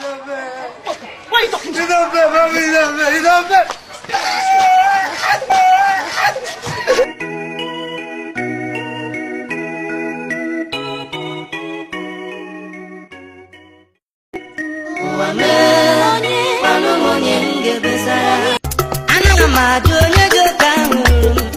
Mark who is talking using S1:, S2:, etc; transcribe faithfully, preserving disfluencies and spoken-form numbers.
S1: يدبر ما يدبر يدبر
S2: Ana m ajụ onye dị oke ahụ